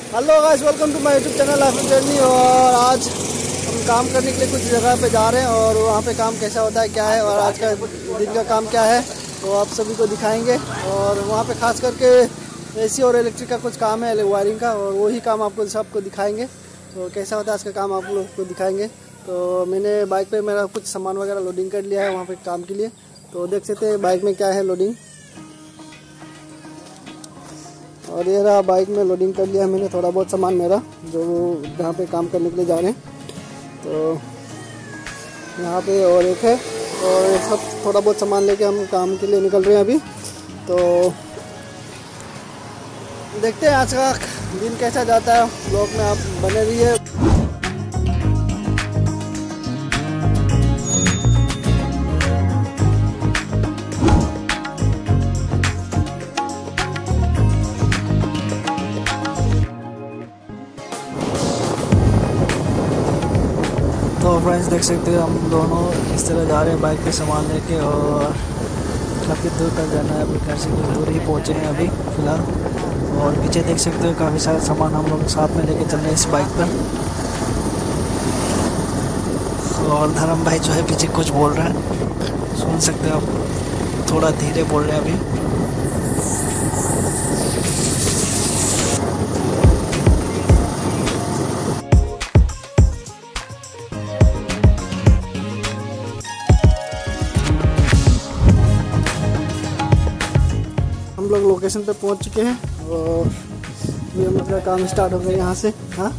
Hello guys, welcome to my YouTube channel life journey. और आज हम काम करने के लिए कुछ जगह पे जा रहे हैं और वहाँ पे काम कैसा होता है, क्या है और आज का दिन का काम क्या है तो आप सभी को दिखाएंगे। और वहाँ पे खास करके एसी और इलेक्ट्रिक का कुछ काम है, वायरिंग का, और वही काम आपको सबको दिखाएंगे। तो कैसा होता है आज का काम आप लोग को दिखाएंगे। तो मैंने बाइक पे मेरा कुछ सामान वगैरह लोडिंग कर लिया है वहाँ पे काम के लिए। तो देख सकते हैं बाइक में क्या है लोडिंग। और ये रहा बाइक में लोडिंग कर लिया है मैंने थोड़ा बहुत सामान मेरा, जो जहाँ पे काम करने के लिए जा रहे हैं। तो यहाँ पे और एक है, और सब थोड़ा बहुत सामान लेके हम काम के लिए निकल रहे हैं अभी। तो देखते हैं आज का दिन कैसा जाता है, ब्लॉग में आप बने रहिए। तो फ्रेंड्स देख सकते हैं हम दोनों इस तरह जा रहे हैं बाइक पे सामान लेके, और काफ़ी दूर तक जाना है। अभी घर से कुछ दूर ही पहुँचे हैं अभी फ़िलहाल। और पीछे देख सकते हो काफ़ी सारा सामान हम लोग साथ में लेके चल रहे हैं इस बाइक पर। और धर्म भाई जो है पीछे कुछ बोल रहा है, सुन सकते हो आप, थोड़ा धीरे बोल रहे हैं अभी। हम लोग लोकेशन पे पहुंच चुके हैं और ये हम लोग का काम स्टार्ट हो गया यहाँ से। हाँ,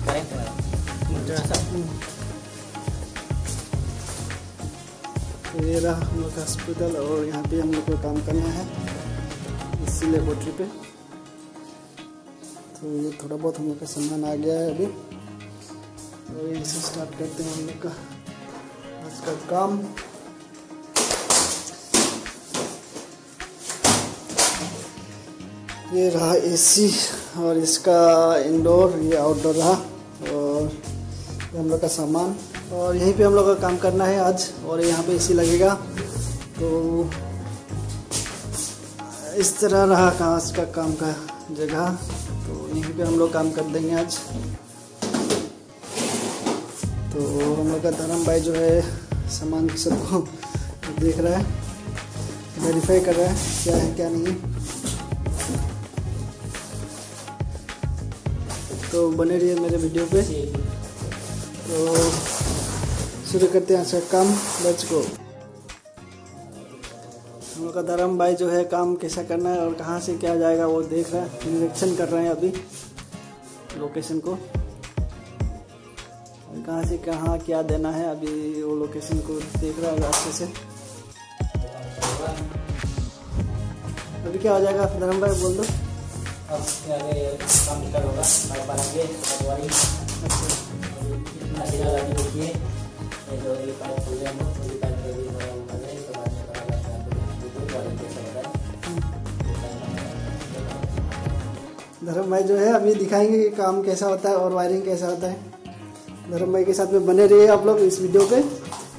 तो ये रहा हम लोग का हॉस्पिटल, और यहाँ पे हम लोग को काम करना है इसी लेबोरेटरी पे। तो ये थोड़ा बहुत हम लोग का सामान आ गया है अभी, तो यहीं से स्टार्ट करते हैं हम लोग का आज का काम। ये रहा एसी और इसका इंडोर, ये आउटडोर रहा, और ये हम लोग का सामान। और यहीं पे हम लोग का काम करना है आज, और यहाँ पे एसी लगेगा। तो इस तरह रहा आज का काम का जगह, तो यहीं पे हम लोग काम कर देंगे आज। तो हम लोग का धर्म भाई जो है सामान सबको देख रहा है, वेरीफाई कर रहा है क्या है क्या नहीं। तो बने रहिए मेरे वीडियो पे। तो शुरू करते हैं आज का काम, लेट्स गो। हम लोग का धर्म भाई जो है काम कैसा करना है और कहाँ से क्या जाएगा वो देख रहा है, निरीक्षण कर रहे हैं अभी लोकेशन को, और कहाँ से कहाँ क्या देना है अभी वो लोकेशन को देख रहा है अच्छे से। अभी क्या हो जाएगा धर्म भाई, बोल दो। अब आगे काम स्टार्ट होगा, पाइप बनाएंगे देखिए जो ये पाइप खोल रहे हैं हम, ये पाइप रेडी हो रहा है, तो बाद में पता लगता है वायरिंग कैसा होता है। धर्म भाई जो है अभी दिखाएंगे कि काम कैसा होता है और वायरिंग कैसा होता है। धर्म भाई के साथ में बने रहिए आप लोग इस वीडियो पे।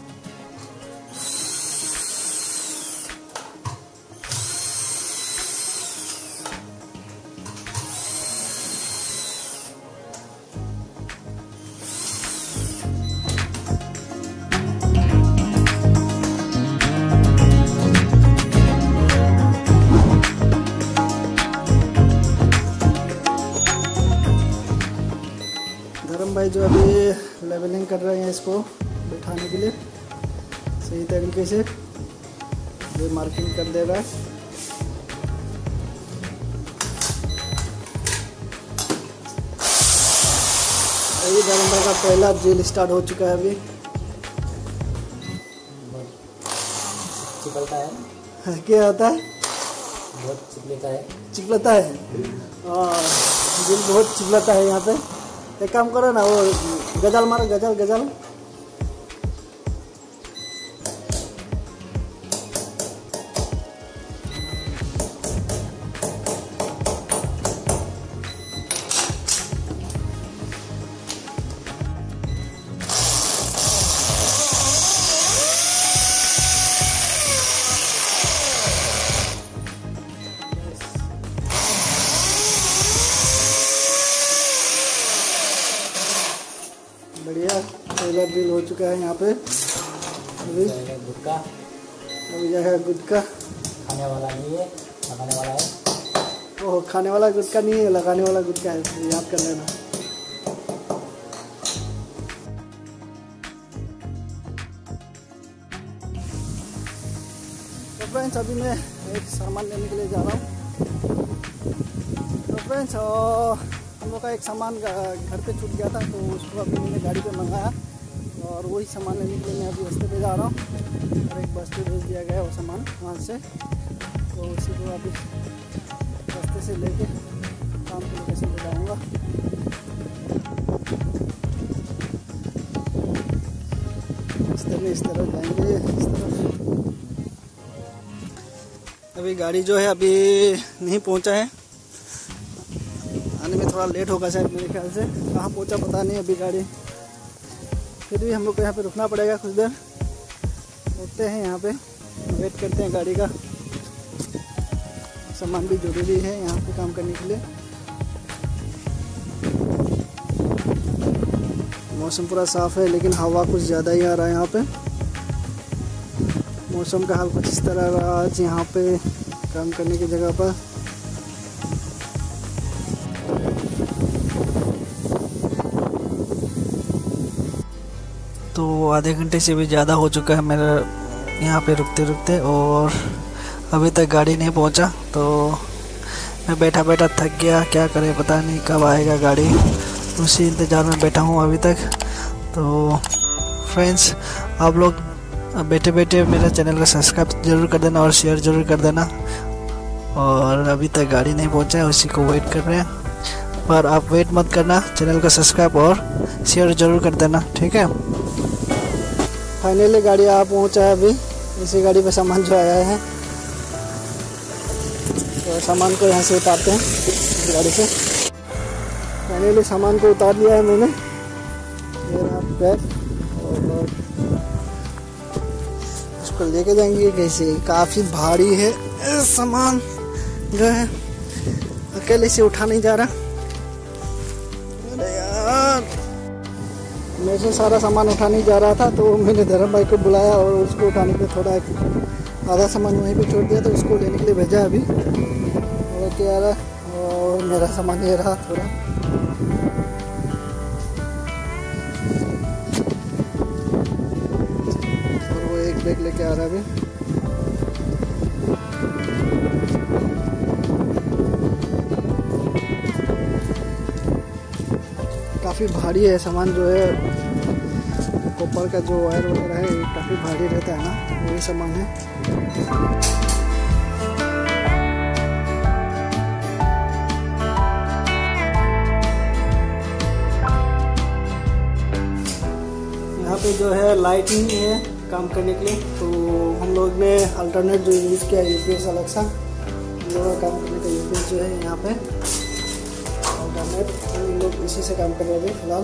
धर्म भाई जो अभी लेवलिंग कर रहे हैं इसको बैठाने के लिए सही तरीके से, ये मार्किंग कर दे रहा है। अभी धर्म भाई का पहला ड्रिल स्टार्ट हो चुका है अभी। चिपलता है, क्या होता है, बहुत चिपलता है, चिपलता है। ड्रिल बहुत चिपलता है यहाँ पे। एक काम करो ना, वो गजाल मारो, गजाल गजाल। पहला ड्रिल हो चुका है यहाँ पे। अभी गुटका, अभी जाएगा गुटका। खाने वाला नहीं है, लगाने वाला है। ओह, खाने वाला गुटका नहीं है, लगाने वाला गुटका है, तो याद कर लेना। तो फ्रेंड्स अभी मैं एक सामान लेने के लिए जा रहा हूँ। तो फ्रेंड्स हम लोग का एक सामान घर पे छूट गया था, तो उसको अभी मैंने गाड़ी पे मंगाया और वही सामान लेने के लिए मैं अभी रास्ते पे जा रहा हूँ। और एक बस पे भेज दिया गया वो सामान वहाँ से, तो उसी को अभी रास्ते से लेके काम के लोकेशन पे जाऊँगा। इस तरफ जाएंगे, इस तरफ। अभी गाड़ी जो है अभी नहीं पहुँचा है, आने में थोड़ा लेट होगा शायद मेरे ख्याल से। कहाँ पहुँचा पता नहीं अभी गाड़ी, फिर भी हम लोग को यहाँ पे रुकना पड़ेगा कुछ देर। रुकते हैं यहाँ पे, वेट करते हैं गाड़ी का। सामान भी जरूरी है यहाँ पे काम करने के लिए। मौसम पूरा साफ है लेकिन हवा कुछ ज़्यादा ही आ रहा है यहाँ पे। मौसम का हाल कुछ इस तरह रहा आज यहाँ पे काम करने की जगह पर। तो आधे घंटे से भी ज़्यादा हो चुका है मेरा यहाँ पे रुकते रुकते, और अभी तक गाड़ी नहीं पहुँचा। तो मैं बैठा बैठा थक गया, क्या करें पता नहीं कब आएगा गाड़ी, उसी इंतज़ार में बैठा हूँ अभी तक। तो फ्रेंड्स आप लोग बैठे बैठे मेरे चैनल को सब्सक्राइब ज़रूर कर देना और शेयर ज़रूर कर देना। और अभी तक गाड़ी नहीं पहुँचा है, उसी को वेट कर रहे हैं। पर आप वेट मत करना, चैनल को सब्सक्राइब और शेयर ज़रूर कर देना, ठीक है। फाइनली गाड़ी आ पहुँचा है अभी। इसी गाड़ी पे सामान जो आया है, तो सामान को यहाँ से उतारते हैं इस गाड़ी से। फाइनली सामान को उतार लिया है मैंने, ये रहा बैग, और उसको लेके जाएंगे कैसे। काफ़ी भारी है सामान जो है, अकेले से उठा नहीं जा रहा। अरे यार, मेरे से सारा सामान उठा नहीं जा रहा था, तो मैंने धर्म भाई को बुलाया और उसको उठाने के लिए थोड़ा आधा सामान वहीं पे छोड़ दिया, तो उसको लेने के लिए भेजा अभी। और क्या रहा, और मेरा सामान ये रहा थोड़ा। और वो एक बैग लेके आ रहा है अभी। काफ़ी भारी है सामान जो है, कॉपर का जो वायर वगैरह है ये काफ़ी भारी रहता है ना, वही सामान है। यहाँ पे जो है लाइट नहीं है काम करने के लिए, तो हम लोग ने अल्टरनेट जो यूज़ किया यूपीएस अलग सा। हम लोग का काम करने का यूपीएस जो है यहाँ पे अल्टरनेट, हम लोग इसी से काम कर रहे हैं फिलहाल,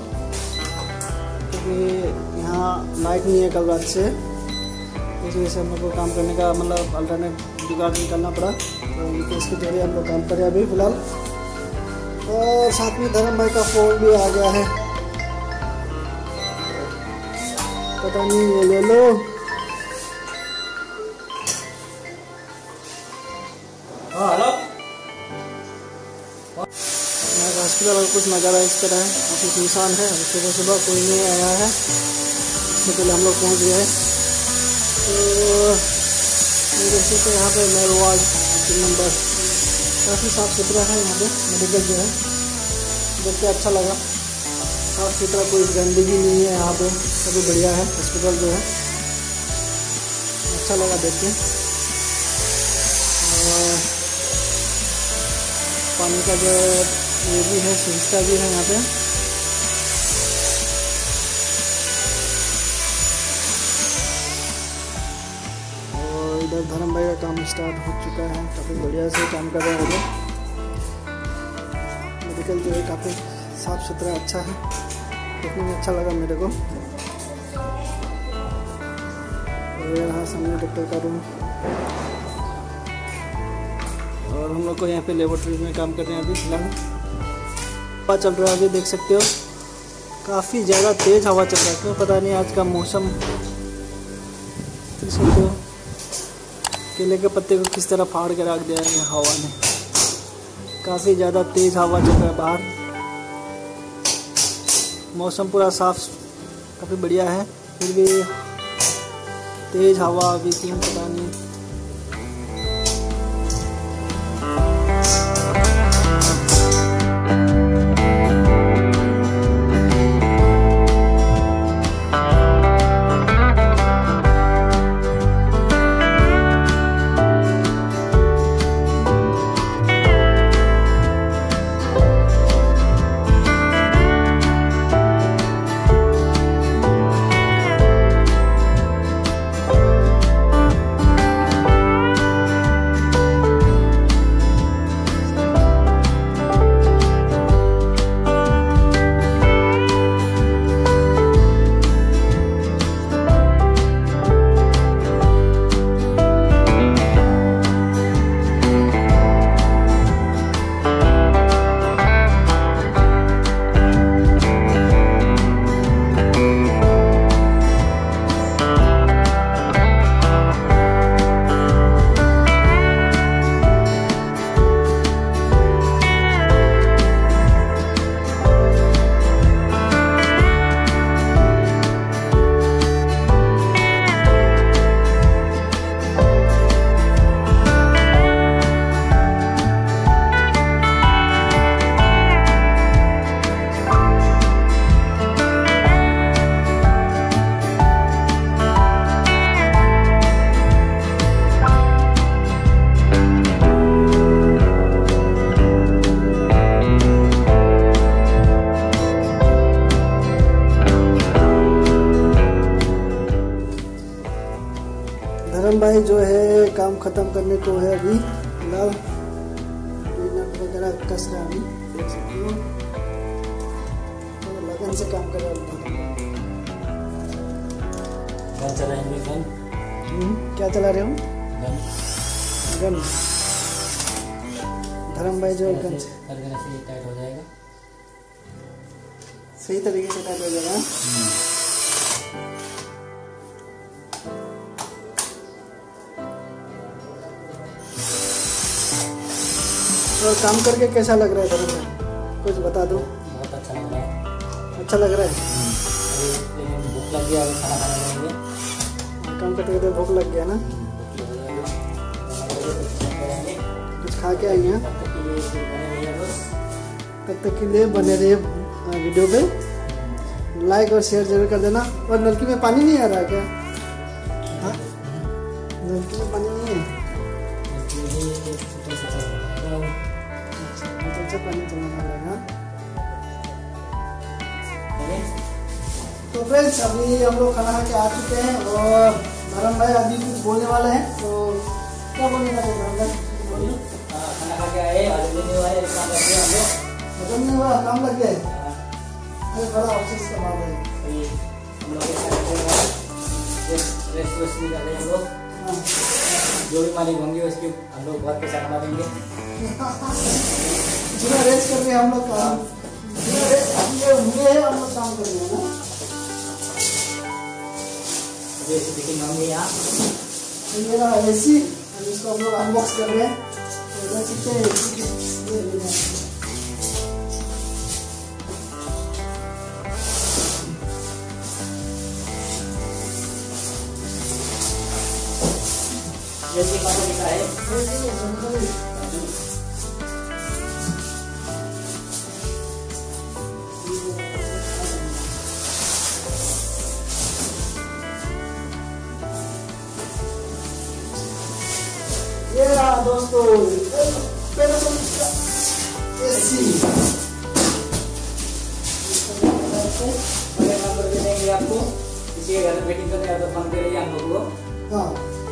क्योंकि यहाँ लाइट नहीं है कल रात से। इस वजह से हम लोग को काम करने का मतलब अल्टरनेट जुगाड़ निकालना पड़ा, तो यूपीएस के जरिए हम लोग काम कर रहे हैं अभी फिलहाल। और साथ में धर्म भाई का फ़ोन भी आ गया है, पता नहीं ये ले लो। हेलो, हॉस्पिटल कुछ नज़ारा इस तरह है, काफ़ी सुनसान है। सुबह सुबह कोई नहीं आया है, इससे पहले हम लोग पहुँच गए। तो मेरे से तो यहाँ पे मेरे वार्ड 3 नंबर काफ़ी साफ़ सुथरा है यहाँ पे मेडिकल जो है, देख के अच्छा लगा। साफ़ सुथरा, कोई गंदगी नहीं है यहाँ पे, सभी बढ़िया है हॉस्पिटल जो है, अच्छा लगा देख के। और पानी का जो ये भी है, सुविधा भी है यहाँ पे। और इधर धर्म भाई का काम स्टार्ट हो चुका है, काफ़ी बढ़िया से काम कर रहे हैं वो। मेडिकल जो है काफ़ी साफ़ सुथरा अच्छा है, देखने में अच्छा लगा मेरे को। और यहाँ सामने डॉक्टर का रूम, और हम लोग को यहाँ पे लेबोरेटरी में काम कर रहे हैं अभी फिलहाल। चल रहा है अभी, देख सकते हो काफ़ी ज़्यादा तेज़ हवा चल रहा है, क्यों पता नहीं आज का मौसम। देख सकते हो केले के पत्ते को किस तरह फाड़ के रख दिया है हवा ने। काफ़ी ज़्यादा तेज़ हवा चल रहा है बाहर। मौसम पूरा साफ काफ़ी बढ़िया है, फिर भी तेज़ हवा अभी क्यों पता नहीं। धर्म भाई जो है काम खत्म करने को है अभी फिलहाल, नट वगैरह कस रहा है अभी, देख सकते हो। तो लगन से काम कर रहा है। गन चलाएंगे, गन क्या चला रहे हो? Gun gun. धर्म भाई जो है गन से टाइट हो जाएगा, सही तरीके से टाइट हो जाएगा। और काम करके कैसा लग रहा है धर्म भाई, कुछ बता दो। बहुत अच्छा लग रहा है। अच्छा लग रहा है। अभी भूख लग गया, अभी खाना खाने लगेंगे। काम करते करते भूख लग गया ना, कुछ खा के आएंगे। तब तक के लिए बने रहिए वीडियो पे, लाइक और शेयर जरूर कर देना। और नलकी में पानी नहीं आ रहा क्या? हाँ, नलकी में पानी नहीं है, अच्छा पानी चलाना पड़ेगा। तो फ्रेंड्स अभी हम लोग खाना खा के आ चुके हैं और धर्म भाई अभी कुछ बोलने वाले हैं, तो क्या बोलने का धर्म भाई? खाना खा के आए, काम खत्म नहीं हुआ, काम लग गया है। अरे बड़ा अफसोस का बात है। हम लोग रेस्ट भी कर रहे हैं। हम लोग जो भी मालिक होंगे उसकी हम लोग बहुत पैसा कमा देंगे। बिना रेस्ट कर रहे हैं हम लोग काम, बिना रेस्ट किए हुए हैं हम लोग काम कर रहे हैं ना। जैसे फिटिंग होंगे यहाँ, ये रहा एसी, इसको हम लोग अनबॉक्स कर रहे हैं। तो देख सकते हैं एसी की जैसे कंपनी का है। ये रहा दोस्तों पैनासोनिक का एसी। बड़े नंबर दे देंगे आपको, किसी के घर में मीटिंग करने का तो फोन करिए हम लोग को। हाँ,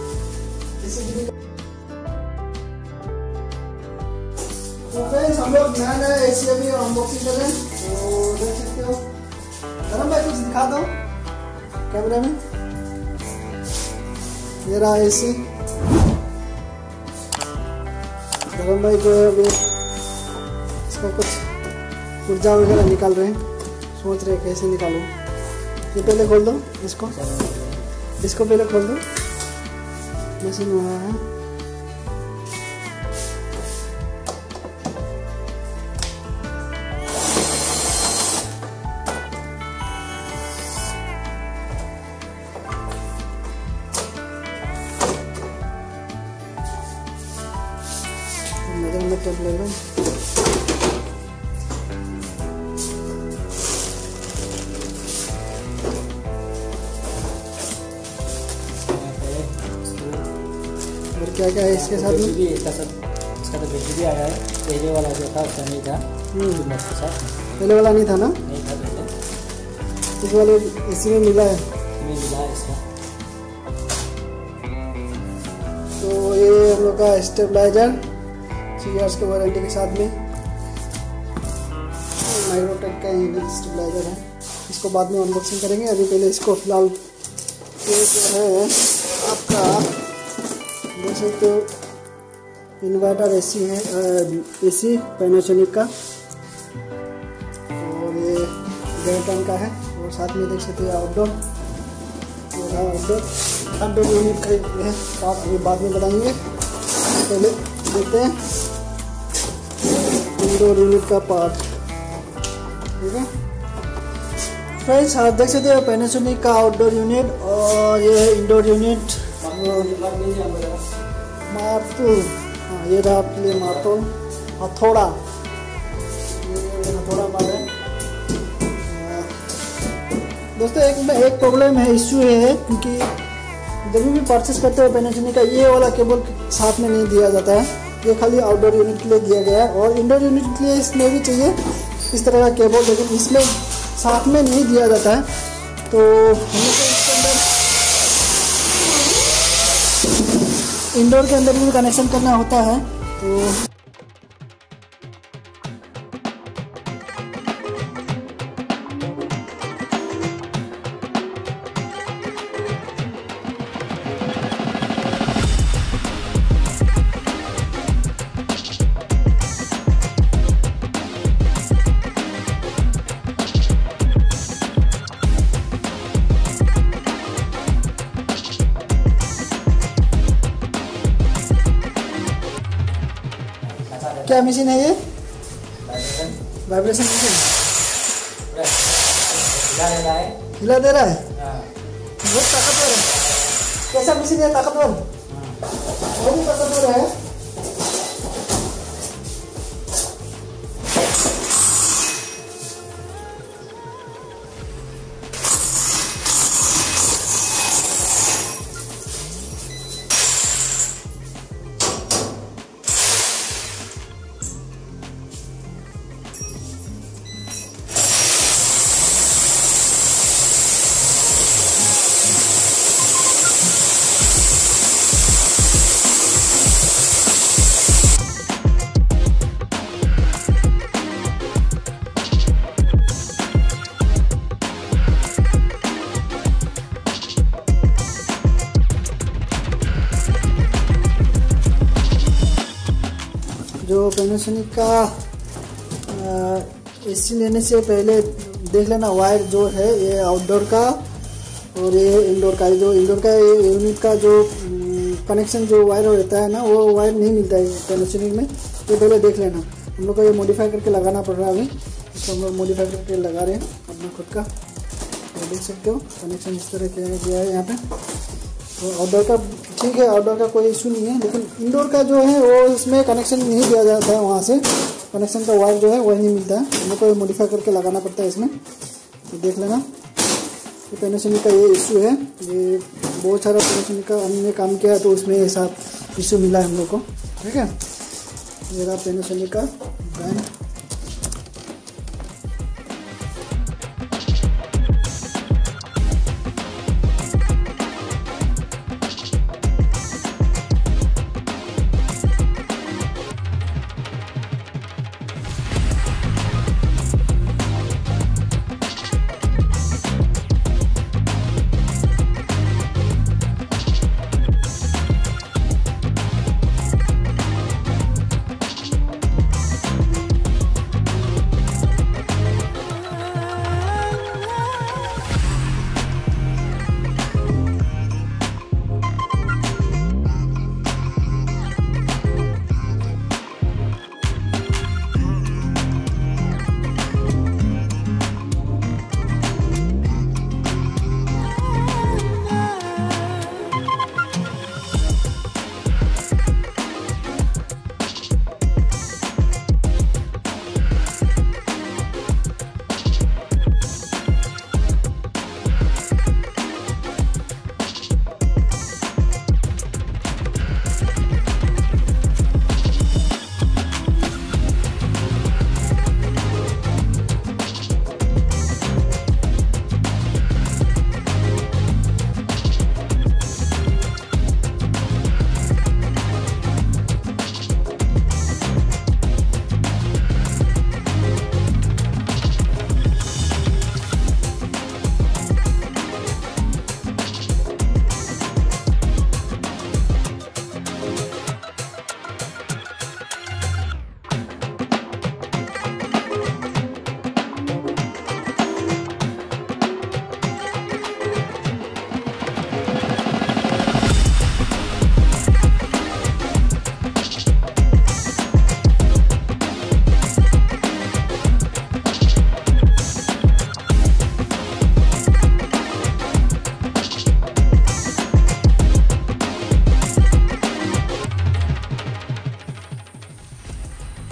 तो फ्रेंड्स हम लोग नया नया एसी अभी अनबॉक्सिंग कर रहे हैं, तो देख सकते हो। धर्म भाई कुछ दिखा दो कैमरे में। ये रहा एसी, धर्म भाई को अभी इसका कुछ पुर्जा वगैरह निकाल रहे हैं, सोच रहे कैसे निकालूं। ये पहले खोल दो इसको पहले खोल दो। मशीन वहाँ है। टेप ले लो। और क्या क्या है इसके साथ में? इसका तो बैटरी भी आया है। पहले वाला जो था उसका नहीं था। पहले वाला नहीं था ना? नहीं था पहले। इस वाले इसी में मिला है। मिला है इसका। तो ये हम लोग का स्टेबलाइजर 3 इयर्स के वारंटी के साथ में माइक्रोटेक का स्टेबलाइजर है। इसको बाद में अनबॉक्सिंग करेंगे। अभी पहले इसको फिलहाल ये जो है आपका देख सकते हो इन्वर्टर एसी है। एसी पैनासोनिक का और ये 1.5 टन का है। और साथ में देख सकते हो आउटडोर यूनिट का है। आप अभी बाद में बताएंगे। पहले देखते हैं इंडोर यूनिट का पार्ट। ठीक है फ्रेंड्स, आप देख सकते हो पैनासोनिक का आउटडोर यूनिट और ये है इंडोर यूनिट। मार्तुल, हाँ ये रहा आपके लिए मार्तुल। हथौड़ा, ये हथौड़ा मारे। दोस्तों एक प्रॉब्लम है, इश्यू है, क्योंकि जब भी परचेस करते हो पैनासोनिक का ये वाला केबल साथ में नहीं दिया जाता है। ये खाली आउटडोर यूनिट के लिए दिया गया है और इंडोर यूनिट के लिए इसमें भी चाहिए इस तरह का केबल, लेकिन इसमें साथ में नहीं दिया जाता है। तो हमें तो इसके अंदर इंडोर के अंदर भी कनेक्शन करना होता है। तो क्या मशीन है ये? वाइब्रेशन मशीन हिला दे रहा है। बहुत ताकतवर है। कैसा मशीन है? ताकतवर, बहुत ही ताकतवर है। जो पैनासोनिक का एसी लेने से पहले देख लेना वायर जो है ये आउटडोर का और ये इंडोर का। जो इंडोर का यूनिट का जो कनेक्शन जो वायर रहता है ना, वो वायर नहीं मिलता है पैनासोनिक में। ये पहले देख लेना। हम लोग को ये मॉडिफाई करके लगाना पड़ रहा है। अभी इसको हम लोग मॉडिफाई करके लगा रहे हैं अपना खुद का। तो देख सकते हो कनेक्शन इस तरह किया है यहाँ पे। तो आउटडोर का ठीक है, आउटडोर का कोई इशू नहीं है, लेकिन इंडोर का जो है वो इसमें कनेक्शन नहीं दिया जाता है। वहाँ से कनेक्शन का वायर जो है वही नहीं मिलता है। हम लोग को मॉडिफाई करके लगाना पड़ता है इसमें। तो देख लेना ये पैनासोनिक का ये इशू है। ये बहुत सारा पैनासोनिक का हमने काम किया तो उसमें ऐसा इशू मिला है हम लोग को। ठीक है, ये रहा पैनासोनिक का ब्रांड।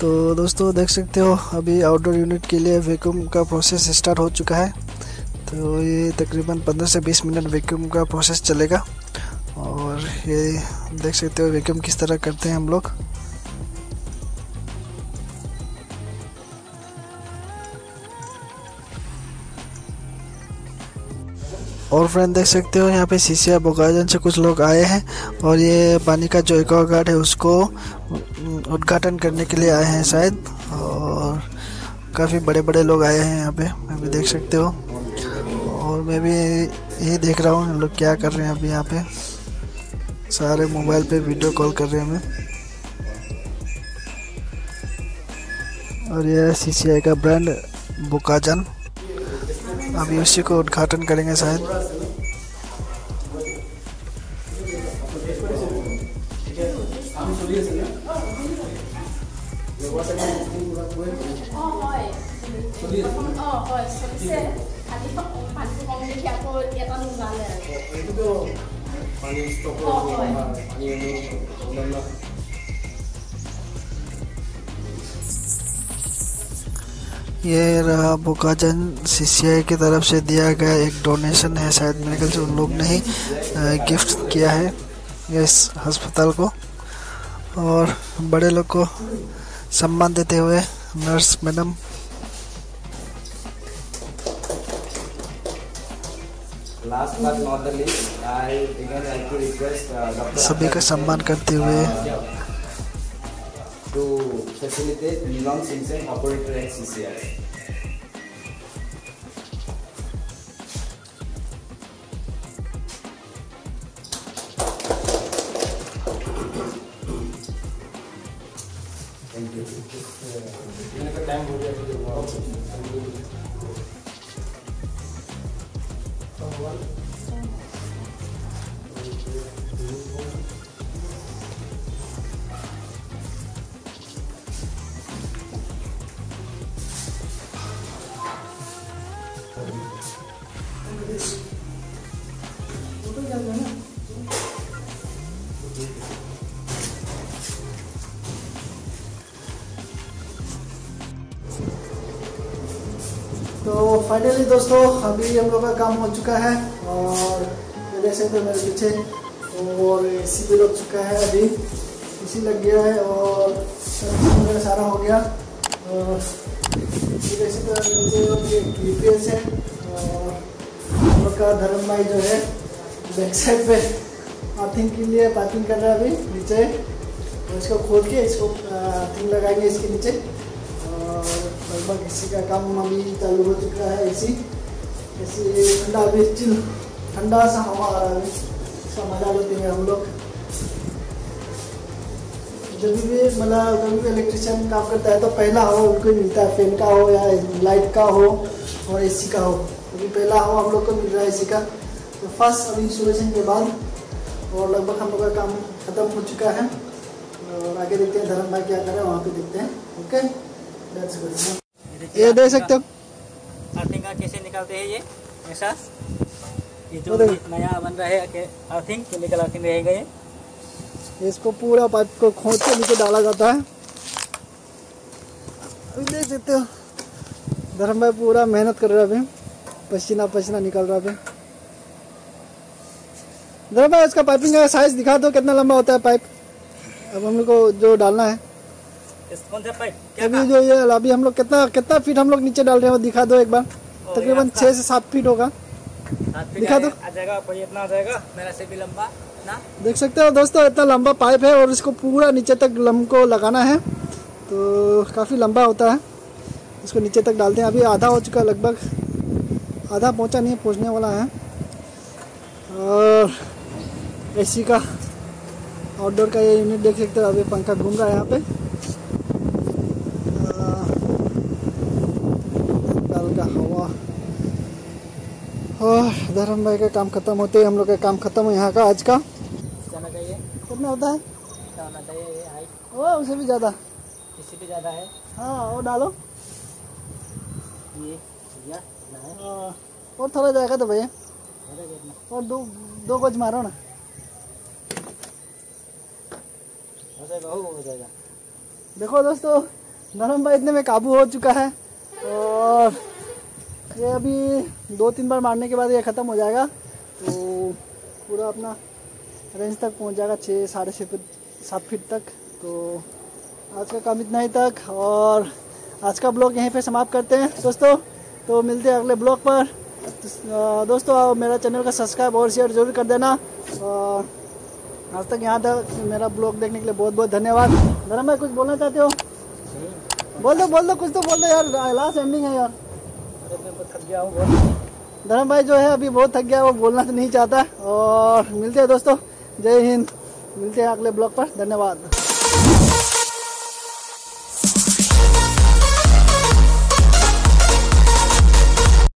तो दोस्तों देख सकते हो अभी आउटडोर यूनिट के लिए वैक्यूम का प्रोसेस स्टार्ट हो चुका है। तो ये तकरीबन 15 से 20 मिनट वैक्यूम का प्रोसेस चलेगा। और ये देख सकते हो वैक्यूम किस तरह करते हैं हम लोग। और फ्रेंड देख सकते हो यहाँ पे सीसिया बोकाजन से कुछ लोग आए हैं और ये पानी का जो एक्वागार्ड है उसको उद्घाटन करने के लिए आए हैं शायद। और काफ़ी बड़े बड़े लोग आए हैं यहाँ पे, अभी देख सकते हो। और मैं भी यही देख रहा हूँ हम लोग क्या कर रहे हैं अभी यहाँ पे। सारे मोबाइल पे वीडियो कॉल कर रहे हैं हमें। और ये सीसीआई का ब्रांड बोकाजन, अभी उसी को उद्घाटन करेंगे शायद। ये रहा बोकाजन सीसीआई की तरफ से दिया गया एक डोनेशन है, शायद मेरे ख्याल से उन लोग ने ही गिफ्ट किया है इस अस्पताल को। और बड़े लोग को सम्मान देते हुए नर्स मैडम सभी का सम्मान करते हुए to facilitate Nilong Simpson operator at CCI. Thank you. Time हो गया। तो फाइनली दोस्तों अभी हम लोग का काम हो चुका है। और देख सकते हो मेरे पीछे, और एसी भी लग चुका है, अभी एसी लग गया है और सारा हो गया। और देख सकते हो नीचे यूपीएस है। और हम लोग का धर्म भाई जो है बैक साइड पे अर्थिंग के लिए पार्किंग कर रहा है अभी नीचे। तो इसको खोल के इसको अर्थिंग लगाएंगे इसके नीचे। लगभग एसी का काम अभी चालू हो चुका है। एसी ठंडा, अभी चिल ठंडा सा हवा आ रहा है, इसका मजा लेते हैं हम लोग। जब भी मतलब कभी भी इलेक्ट्रिशियन काम करता है तो पहला हवा उनको ही मिलता है, फैन का हो या लाइट का हो और एसी का हो। अभी पहला हवा हम लोग को मिल रहा है एसी का। तो फर्स्ट अभी इंस्टॉलेशन के बाद और लगभग हम लोग का काम खत्म हो चुका है। और आगे देखते हैं धर्म भाई क्या कर रहे हैं, वहाँ पे देखते हैं। ओके, ये देख सकते हो अर्थिंग का कैसे निकालते हैं। ये ऐसा ये जो नया बन रहा है अर्थिंग, केमिकल अर्थिंग रहेगा ये। इसको पूरा पाइप को खोद के नीचे डाला जाता है। अभी देख सकते हो धर्म भाई पूरा मेहनत कर रहा है, अभी पसीना पसीना निकल रहा है। धर्म भाई इसका पाइपिंग का साइज दिखा दो, कितना लंबा होता है पाइप अब हम लोग को जो डालना है। कौन सा पाइप? अभी जो ये अभी हम लोग कितना फीट हम लोग नीचे डाल रहे हैं वो दिखा दो एक बार। तकरीबन 6 से 7 फीट होगा, दिखा दो। आ जाएगा, इतना आ जाएगा मेरा से भी लंबा ना। देख सकते हो दोस्तों इतना लंबा पाइप है और इसको पूरा नीचे तक लंब को लगाना है। तो काफ़ी लंबा होता है, इसको नीचे तक डालते हैं। अभी आधा हो चुका है, लगभग आधा पहुंचा नहीं, पहुंचने वाला है। और एसी का आउटडोर का ये यूनिट देख सकते हो, अभी पंखा घूम रहा है यहाँ पे। हल्का हवा। और धर्म भाई का काम खत्म होते ही हम लोग का काम खत्म है यहाँ का आज का। जाना चाहिए कितना होता है? होना चाहिए ये हाइट, वो उससे भी ज़्यादा, इससे भी ज़्यादा है। हाँ वो डालो ये भैया हाँ, और थोड़ा जाएगा तो भैया, और दो गज मारो ना, हो जाएगा। देखो दोस्तों धर्म भाई इतने में काबू हो चुका है और ये अभी 2-3 बार मारने के बाद ये ख़त्म हो जाएगा, तो पूरा अपना रेंज तक पहुंच जाएगा 6-6.5 फीट 7 फीट तक। तो आज का काम इतना ही तक और आज का ब्लॉग यहीं पे समाप्त करते हैं दोस्तों। तो मिलते हैं अगले ब्लॉग पर। तो दोस्तों मेरा चैनल का सब्सक्राइब और शेयर जरूर कर देना। और आज तक यहाँ तक मेरा ब्लॉग देखने के लिए बहुत बहुत धन्यवाद। धर्म भाई कुछ बोलना चाहते हो? बोल दो कुछ तो बोल दो यार, लास्ट एंडिंग है यार। थक गया हूँ बहुत। धर्म भाई जो है अभी बहुत थक गया है, वो बोलना तो नहीं चाहता। और मिलते हैं दोस्तों, जय हिंद। मिलते हैं अगले ब्लॉग पर, धन्यवाद।